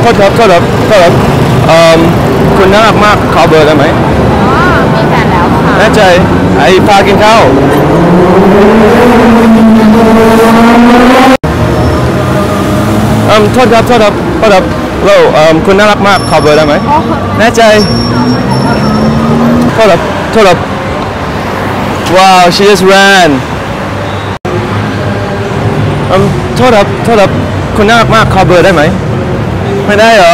โทษครับคุณน่ารักมากขอเบอร์ได้ไหมอ๋อมีแฟนแล้วค่ะแน่ใจไอ้พากินข้าวโทษครับเราคุณน่ารักมากขอเบอร์ได้ไหมแน่ใจโทษครับว้าว she just ran โทษครับคุณน่ารักมากขอเบอร์ได้ไหมไม่ได้เหรอ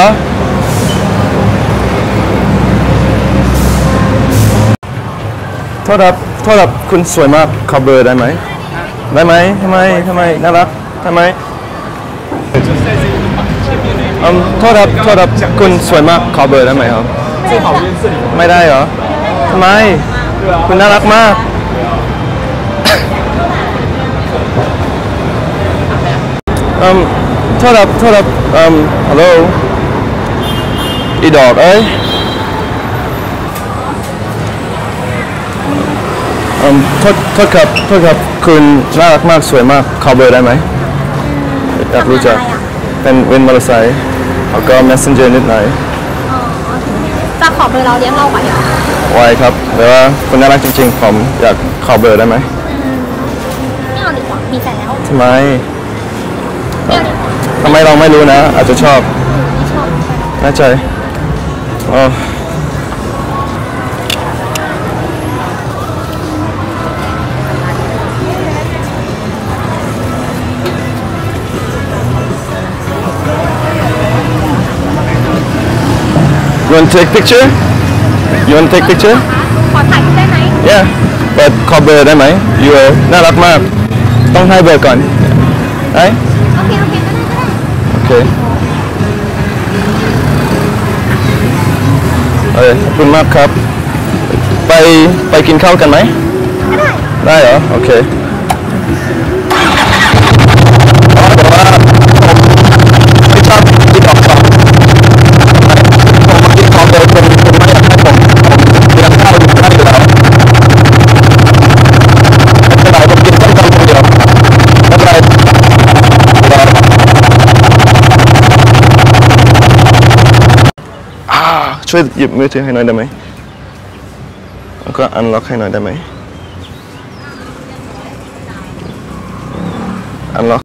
โทษครับคุณสวยมากขอเบอร์ได้ไหมทำไมน่ารักทำไมโทษครับคุณสวยมากขอเบอร์ได้ไหมครับไม่ได้เหรอทำไมคุณน่ารักมากโทษครับฮัลโหลอีดอกเอ้ยโทษครับคุณน่ารักมากสวยมากขอเบอร์ได้ไหมอยากรู้จักเป็นวินมอเตอร์ไซค์แล้วก็ messenger นิดหน่อยจะขอเบอร์เราเลี้ยงเราไหวเหรอไหวครับแต่ว่าคุณน่ารักจริงๆผมอยากขอเบอร์ได้ไหมไม่เอาดีกว่ามีแฟนแล้วทำไมเราไม่รู้นะอาจจะชอบแน่ใจอ๋อYou want to take picture? You want to take picture? ขอถ่ายรูปได้ไหม Yeah เปิดขอเบอร์ได้ไหม You น่ารักมากต้องให้เบอร์ก่อนได้โอเคขอบคุณมากครับไปกินข้าวกันไหมได้เหรอโอเคแต่ว่าผมไม่ชอบกินออกสองผมมากินของเดิมคุณไม่อยากให้ผมเลี้ยงข้าวอยู่ให้อยู่แล้วไม่เป็นไรผมกินส้มตำคนเดียวไม่เป็นไรช่วยหยิบมือถือให้หน่อยได้ไหมแล้วก็อันล็อกให้หน่อยได้ไหมอันล็อก